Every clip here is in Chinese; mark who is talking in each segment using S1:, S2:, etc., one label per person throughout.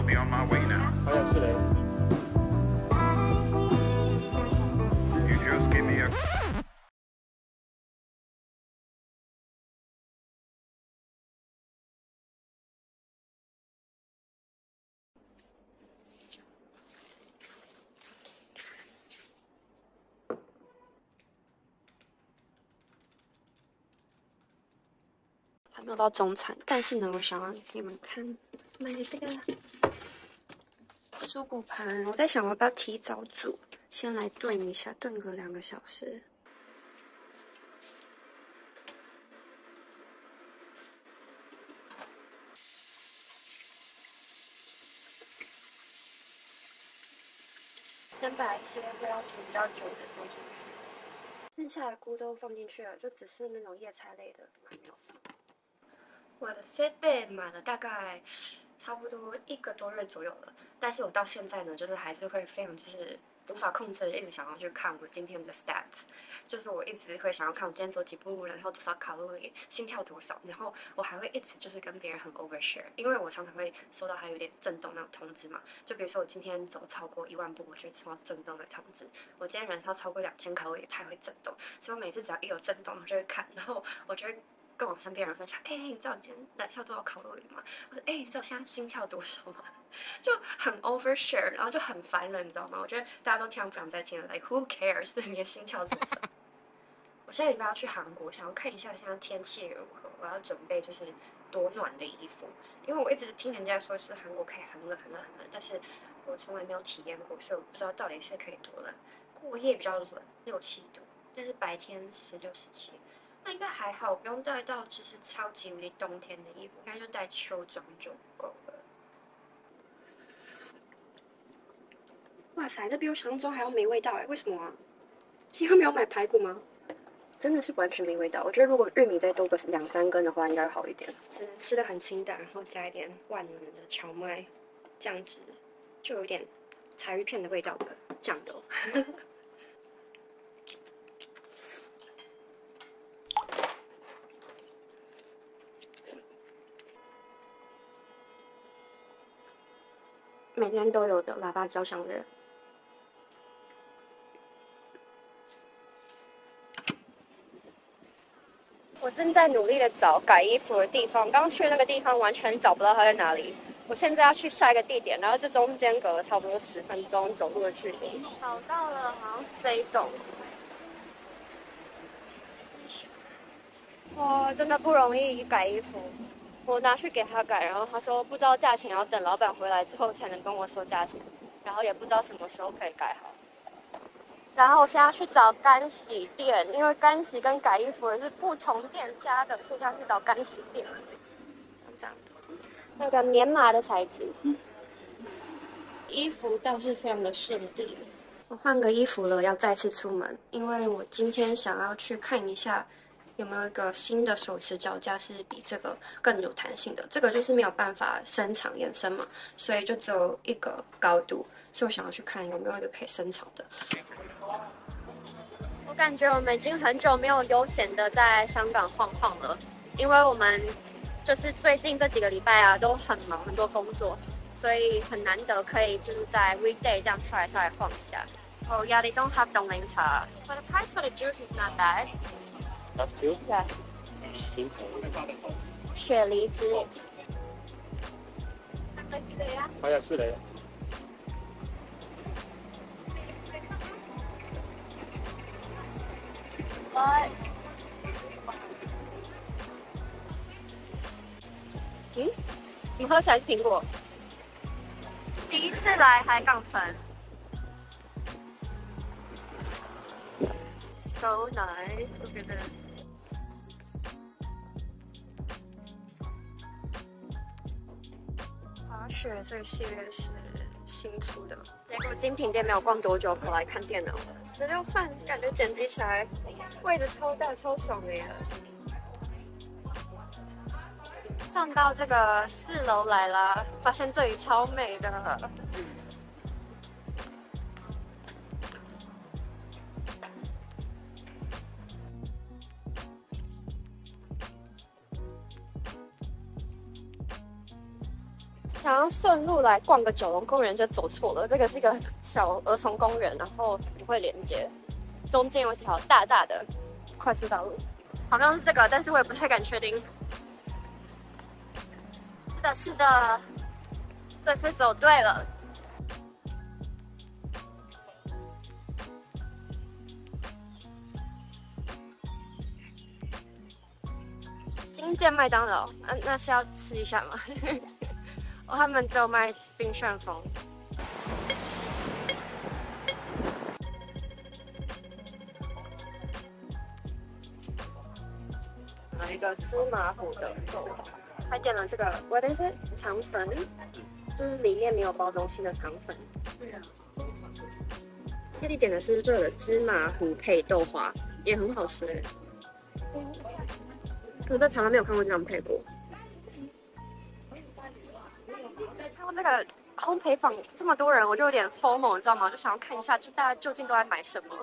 S1: I'll be on my way now.
S2: 好像是嘞。
S1: You just give me a.
S3: 还没有到中餐，但是呢，我想要给你们看买的这个蔬果盘。我在想，我要不要提早煮，先来炖一下，炖个2个小时。先把一些不要煮比较久的放进去，剩下的菇都放进去了，就只是那种叶菜类的还没有放。我的 Fitbit 买了大概差不多1个多月左右了，但是我到现在呢，就是还是会非常无法控制的，一直想要去看我今天的 stats， 就是我一直会想要看我今天走几步路，然后多少卡路里，心跳多少，然后我还会一直就是跟别人很 overshare， 因为我常常会收到还有点震动那种通知嘛，就比如说我今天走超过1万步，我就会收到震动的通知；我今天燃烧超过2000卡路里，它也会震动，所以我每次只要一有震动，我就会看，然后我就会跟我身边人分享，你知道我今天燃烧多少卡路里吗？或者你知道我现在心跳多少吗？就很 overshare， 然后就很烦人，你知道吗？我觉得大家都听不想再听了 ，like who cares 你的心跳多少？我下礼拜要去韩国，想要看一下现在天气如何，我要准备就是多暖的衣服，因为我一直听人家说就是韩国可以很冷很冷很冷，但是我从来没有体验过，所以我不知道到底是可以多冷。过夜比较冷，6、7度，但是白天16、17。那应该还好，不用带到就是超级无敌冬天的衣服，应该就带秋装就够了。哇塞，这比我想象中还要没味道哎！为什么啊？是因为没有买排骨吗？真的是完全没味道。我觉得如果玉米再多个2、3根的话，应该会好一点。只能吃的很清淡，然后加一点万能的荞麦酱汁，就有点柴鱼片的味道的酱油。每天都有的喇叭交响乐。我正在努力的找改衣服的地方，刚去那个地方完全找不到它在哪里。我现在要去下一个地点，然后这中间隔了差不多10分钟走路的距离。找到了，好像是这一栋。哇，真的不容易改衣服。我拿去给他改，然后他说不知道价钱，要等老板回来之后才能跟我说价钱，然后也不知道什么时候可以改好。然后我现在去找干洗店，因为干洗跟改衣服也是不同店家的，所以现在去找干洗店。这样，那个棉麻的材质，衣服倒是非常的顺利。我换个衣服了，要再次出门，因为我今天想要去看一下。有没有一个新的手持脚架是比这个更有弹性的？这个就是没有办法伸长延伸嘛，所以就只有一个高度，所以我想要去看有没有一个可以伸长的。我感觉我们已经很久没有悠闲的在香港晃晃了，因为我们就是最近这几个礼拜啊都很忙，很多工作，所以很难得可以就是在 weekday 这样出来晃一下。Oh yeah, they don't have 冻柠茶, but the price for the juice is not bad.
S2: That's two?
S3: Yeah. 雪梨汁。
S2: 好像是嘞。
S3: 你喝起来是苹果。第一次来海港城。So nice. Look at this. 滑雪这个系列是新出的，结果精品店没有逛多久，跑来看电脑了。16寸，感觉剪辑起来位置超大，超爽的耶！上到这个4楼来啦，发现这里超美的。 想要顺路来逛个九龙公园，就走错了。这个是一个小儿童公园，然后不会连接，中间有一条大大的快速道路，好像是这个，但是我也不太敢确定。是的，是的，这次走对了。新建麦当劳，那是要吃一下吗？哦，他们只有卖冰旋风。来一个芝麻糊的豆花，还点了这个，我的是肠粉，就是里面没有包东西的肠粉。泰迪点的是热的芝麻糊配豆花，也很好吃哎。我在台湾没有看过这样配过。看过这个烘焙坊这么多人，我就有点 FOMO， 你知道吗？就想要看一下，就大家究竟都在买什么。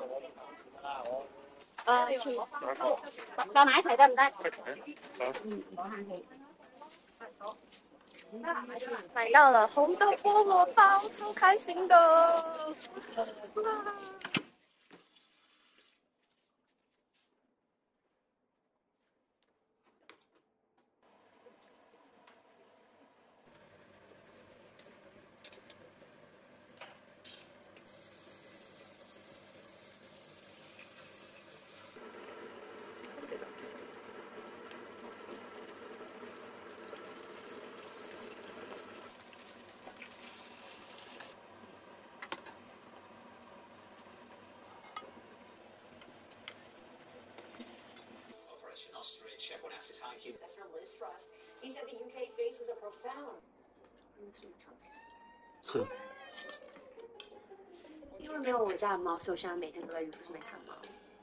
S3: 請夠買一齊得唔得？買到了紅豆菠蘿包，超開心的！
S4: Austrian chef went out to thank you. That's from Liz Truss. He said the UK faces a profound. 因为没有我家的猫，所以我现在每天都在 YouTube 上面看猫。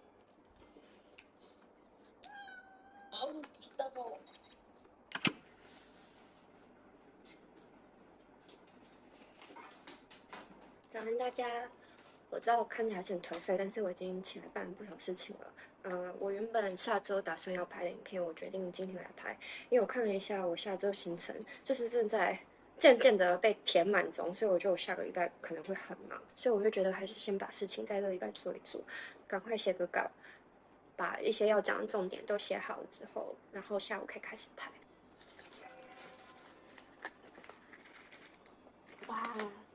S3: 早安大家，我知道我看起来是很颓废，但是我已经起来办不少事情了。我原本下周打算要拍的影片，我决定今天来拍，因为我看了一下我下周行程，就是正在渐渐的被填满中，所以我觉得我下个礼拜可能会很忙，所以我就觉得还是先把事情在这个礼拜做一做，赶快写个稿，把一些要讲的重点都写好了之后，然后下午可以开始拍。哇！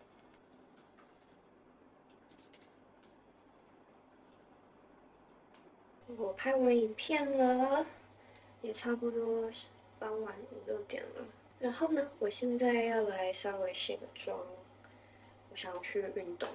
S3: 我拍完影片了，也差不多傍晚5、6点了。然后呢，我现在要来稍微卸个妆，我想要去运动。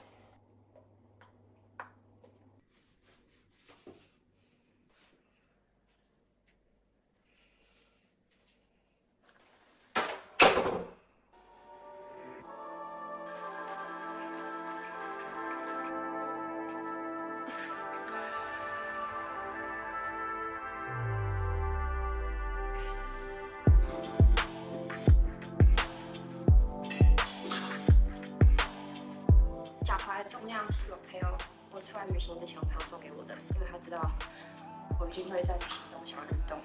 S3: 重量是我出来旅行之前，我朋友送给我的，因为他知道我一定会在旅行中想要运动。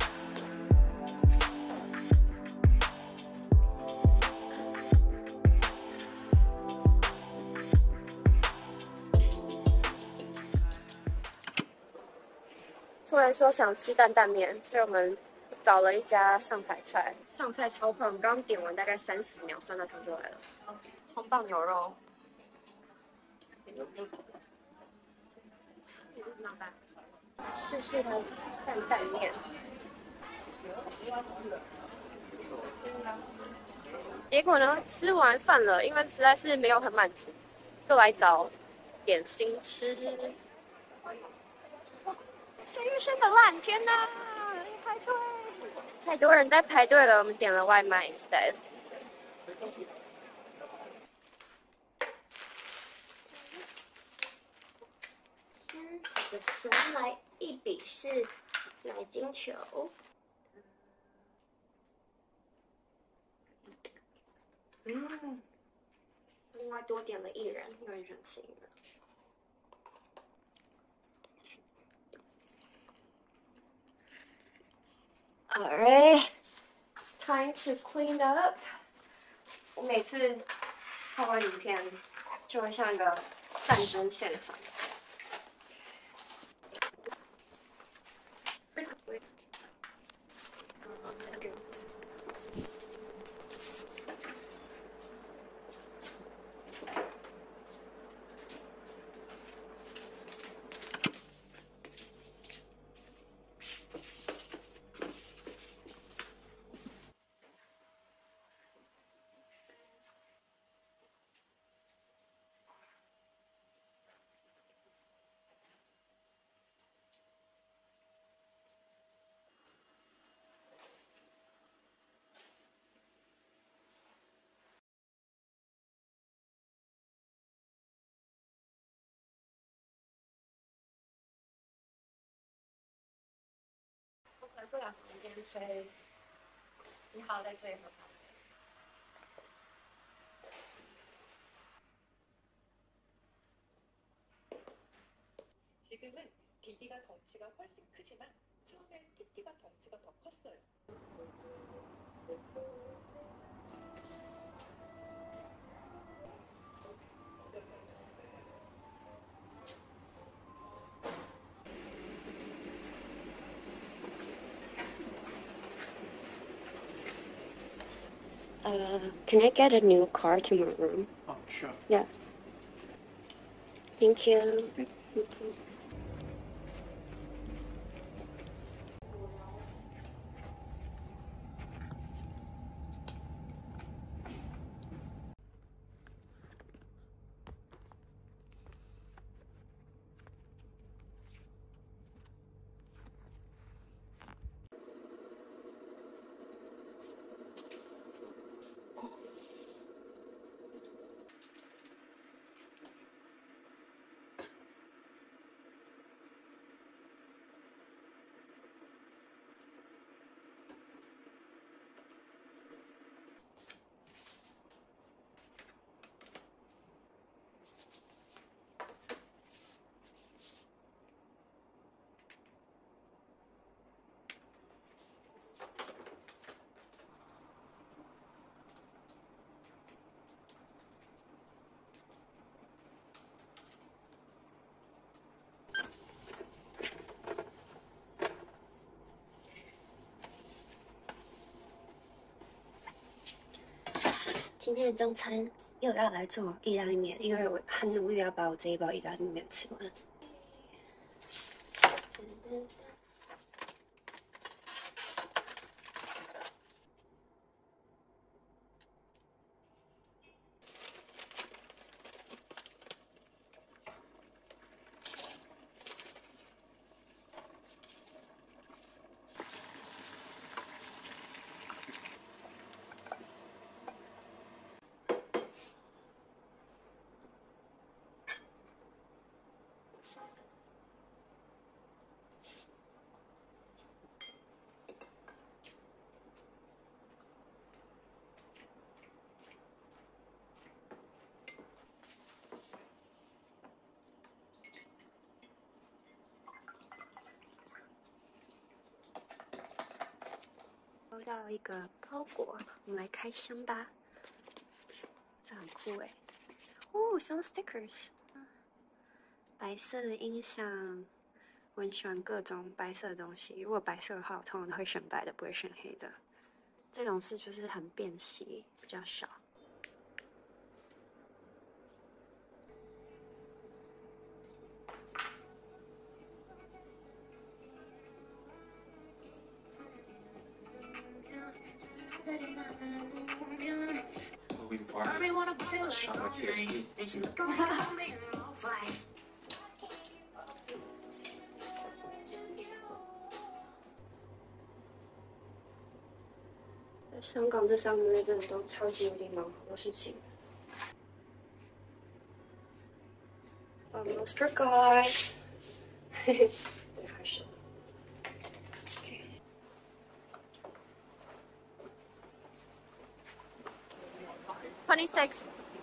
S3: 突然说想吃担担面，所以我们找了一家上海菜，上菜超快，我们刚刚点完大概30秒，酸辣汤就来了。葱爆牛肉。试试它的担担面，结果呢，吃完饭了，因为实在是没有很满足，就来找点心吃。谁预生的烂，天哪！排队，太多人在排队了，我们点了外卖 instead。先找个神来一笔是奶精球，另外多点了薏仁，因为人吃薏仁。Alright, time to clean up. 我每次看完影片，就会像一个战争现场。我回不了房间，所以只好在这里喝咖啡。
S4: 지금은 디디가 덩치가 훨씬 크지만 처음엔 티티가 덩치가 더 컸어요.
S3: Can I get a new car to my room?
S2: Oh, sure.
S3: Yeah. Thank you. "今天的中餐又要来做意大利面，因为我很努力要把我这一包意大利面吃完。收到了一个包裹，我们来开箱吧。这很酷哎！哦 ，some stickers。白色的音响，我很喜欢各种白色的东西。如果白色的话，我通常都会选白的，不会选黑的。这种是就是很便携，比较少。
S2: We are shot like this.
S3: 香港这3个月真的都超级无敌忙，好多事情。Almost forgot 嘿嘿，对，还是。26。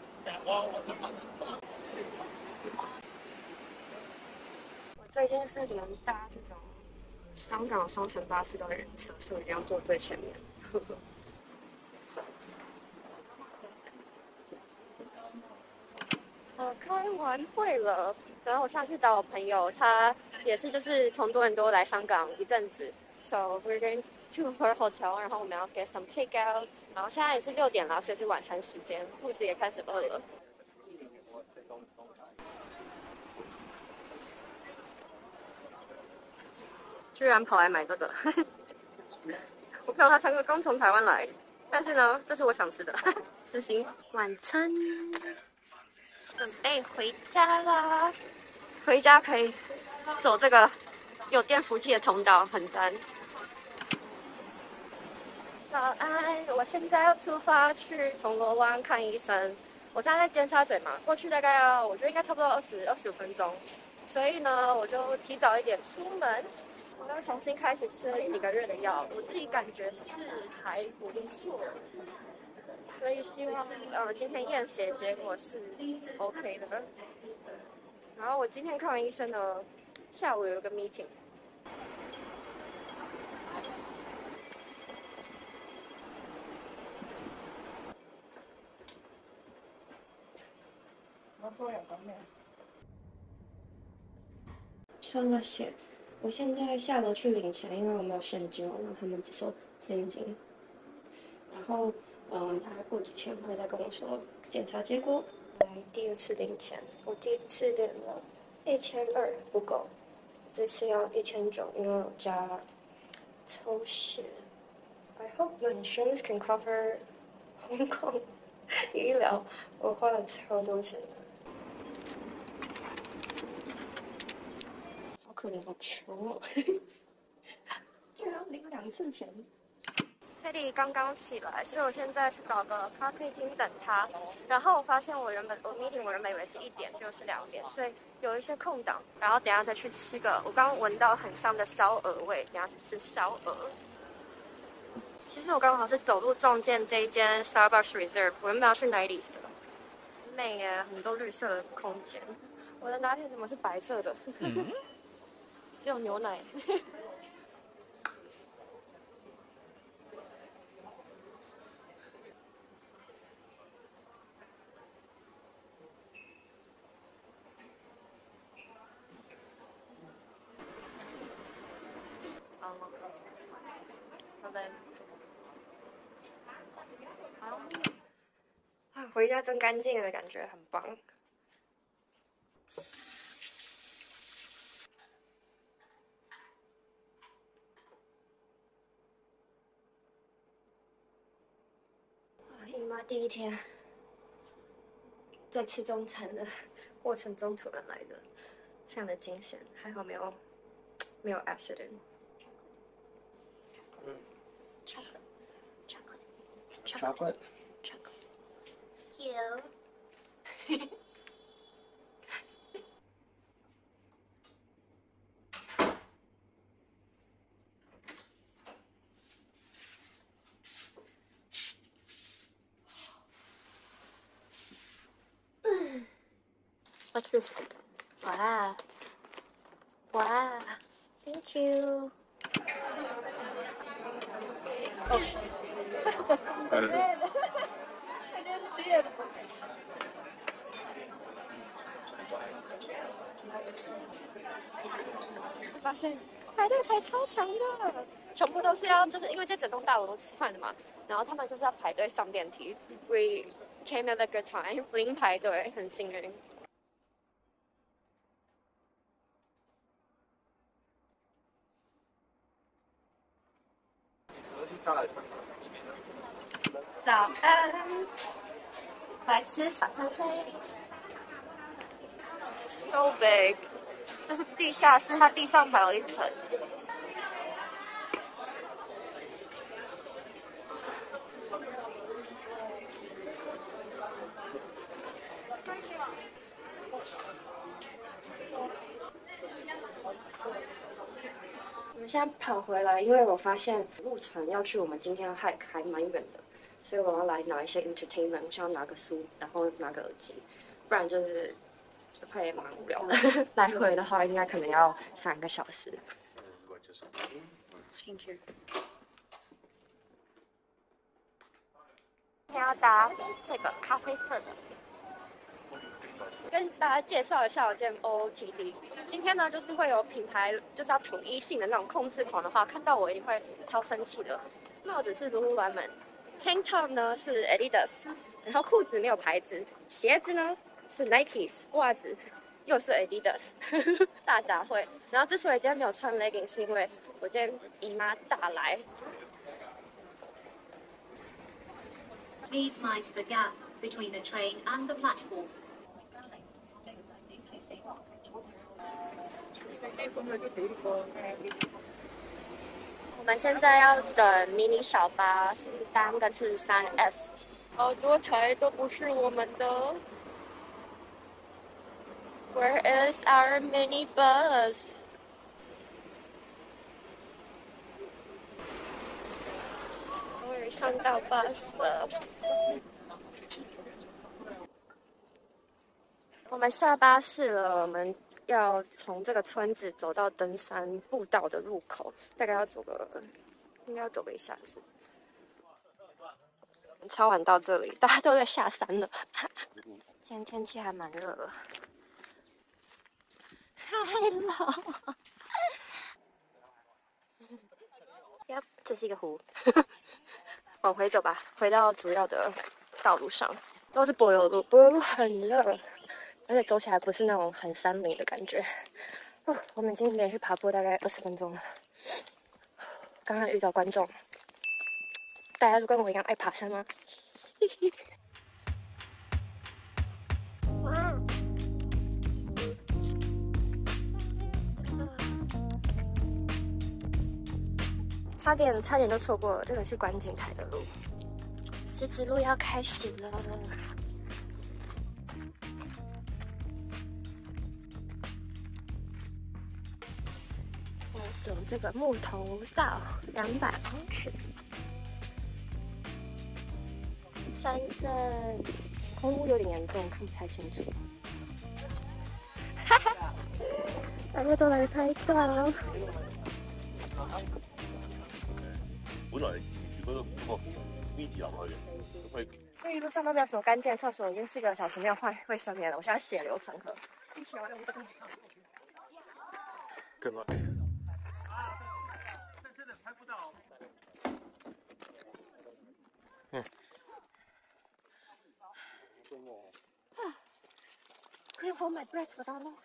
S3: 我最近是连搭这种香港双层巴士都人车，所以一定要坐最前面。 看完会了，然后我现在去找我朋友，他也是就是从多伦多来香港一阵子 ，so we're going to her hotel， 然后我们要 get some takeouts， 然后现在也是6点了，所以是晚餐时间，肚子也开始饿了。居然跑来买这个，我朋友他刚从台湾来，但是呢，这是我想吃的，私心晚餐。准备回家啦！回家可以走这个有电扶梯的通道，很赞。早安，我现在要出发去铜锣湾看医生。我现在在尖沙咀嘛，过去大概我觉得应该差不多25分钟，所以呢，我就提早一点出门。我要重新开始吃了几个月的药，我自己感觉是还不错。所以希望今天验血结果是 OK 的。然后我今天看完医生呢，下午有一个 meeting。收了血，我现在下楼去领钱，因为我没有现金，那他们只收现金。然后他过几天会再跟我说检查结果。来第2次领钱，我第1次领了1200不够，这次要1900，因为我加抽血。I hope my insurance can cover Hong Kong 医疗，我花了超多钱的。好可怜，好穷哦，居然要领2次钱。泰迪刚刚起来，所以我现在去找个咖啡厅等他。然后我发现我原本以为是1点，结果是2点，所以有一些空档。然后等一下再去吃个，我刚刚闻到很香的烧鹅味，等一下去吃烧鹅。其实我刚好是走路撞见这一间 Starbucks Reserve， 我原本要去 Nighties 的，美耶，很多绿色的空间。我的拿铁怎么是白色的？只有牛奶。回家真干净的感觉很棒。姨妈第1天在吃中餐的过程中突然来的，非常的惊险，还好没有 accident。
S2: Chocolate.
S3: You. What's this? Wow. Wow. Thank you. Oh. I didn't see it. 发现排队排超长的，全部都是要就是因为这整栋大楼都吃饭的嘛，然后他们就是要排队上电梯。We came at a good time， 零排队，很幸运。早安，来吃茶餐厅。So big， 这是地下室，它地上还有1层。我们现在跑回来，因为我发现路程要去我们今天的 hike 还蛮远的，所以我要来拿一些 entertainment， 我想要拿个书，然后拿个耳机，不然就是会蛮无聊的。来回的话，应该可能要3个小时。Thank you。今天要搭这个咖啡色的。 跟大家介绍一下我件 OOTD。今天呢，就是会有品牌就是要统一性的那种控制狂的话，看到我一定会超生气的。帽子是 Lululemon，Tank Top 呢是 Adidas， 然后裤子没有牌子，鞋子呢是 Nike， 袜子又是 Adidas， 大杂烩。然后之所以今天没有穿 legging， 是因为我今天姨妈大来。
S5: Please mind the gap between the train and the platform.
S3: 我们现在要等迷你小巴43跟43S， 好多台都不是我们的。Where is our mini bus？ 终于上到 bus 了。我们下巴士了，我们要从这个村子走到登山步道的入口，大概应该要走个1下子。超晚到这里，大家都在下山了。今天天气还蛮热的，太冷。呀，这是一个湖。往回走吧，回到主要的道路上，都是柏油路，柏油路很热，而且走起来不是那种很山林的感觉。我们已经连续爬坡大概20分钟了。刚刚遇到观众，大家都跟我一样爱爬山吗？哇！差点就错过了，这个是观景台的路，石子路要开始了。我走这个木头道200公尺，山镇空污有点严重，看不太清楚。哈哈，大家都来拍照。
S6: 本來住嗰個 V 字入去嘅，
S3: 因為一路上都沒有什麼乾淨廁所，已經4個小時沒有換衛生棉了。我現在血流成河。
S6: Good luck。
S3: Couldn't hold my breath for that long。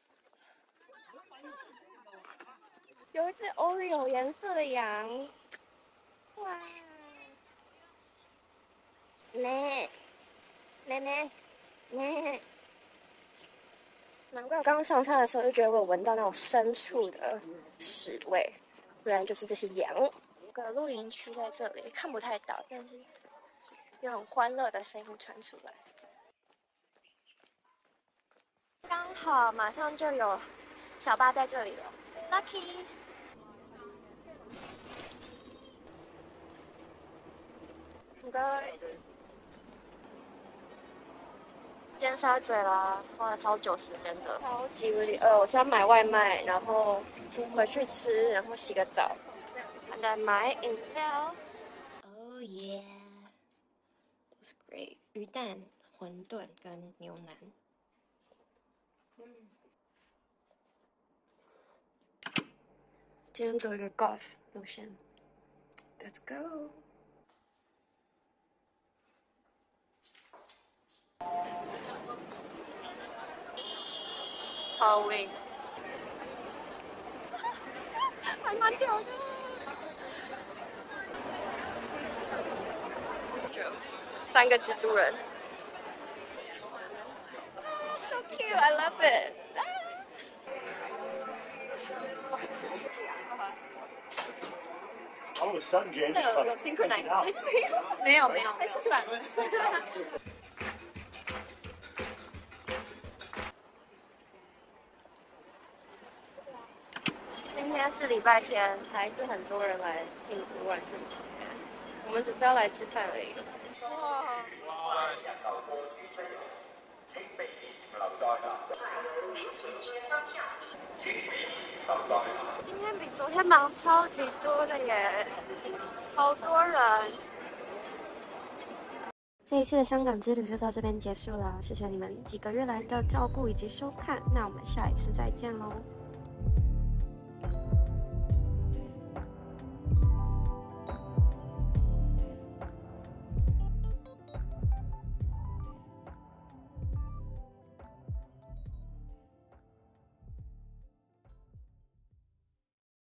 S3: 有一只 Oreo 颜色的羊。哇！咩？难怪我刚刚上车的时候就觉得我闻到那种牲畜的屎味，不然就是这些羊。有个露营区在这里，看不太到，但是有很欢乐的声音传出来。刚好马上就有小巴在这里了 ，Lucky。不该。尖沙咀啦，花了超久时间的，超级无敌饿。我现在买外卖，然后回去吃，然后洗个澡，再买饮料。Oh yeah, that's great！ 鱼蛋、馄饨跟牛腩。今天走一个 golf 路线 ，Let's go！Halloween， 还蛮屌的。3个蜘蛛人 ，so cute, I love it。
S6: Oh, the sun, James.
S3: 这有 synchronize， 还是没有？没有，还是算了。今天是礼拜天，还是很多人来庆祝万圣节。我们只是要来吃饭而已。哇！今天比昨天忙超级多的耶，好多人。 这一次的香港之旅就到这边结束了，谢谢你们几个月来的照顾以及收看，那我们下一次再见喽。